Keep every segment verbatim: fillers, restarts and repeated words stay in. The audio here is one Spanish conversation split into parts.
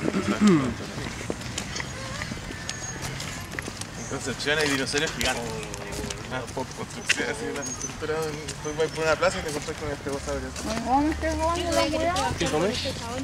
En Concepción hay dinosaurios gigantes. Una construcción así, una estructura. Tú vas por una plaza y te encuentras con este dinosaurio. Vamos, estoy robando la weá. ¿Qué comes?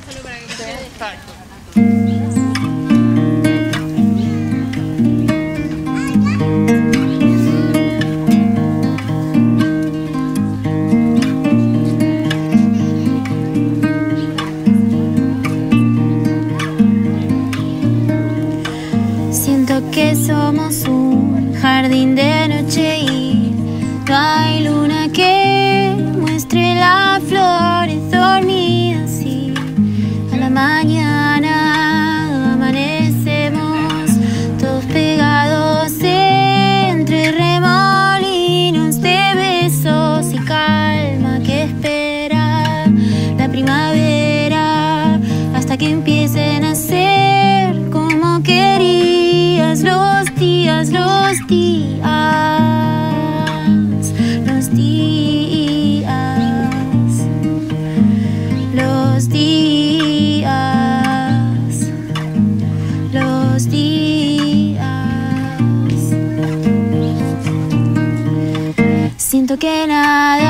Siento que somos un jardín de noche y no hay luna que muestre las flores dormidas y a la mañana amanecemos todos pegados entre remolinos de besos y calma que espera la primavera hasta que empiecen a ser como querías los días, los días, los días, los días, los días. Siento que nada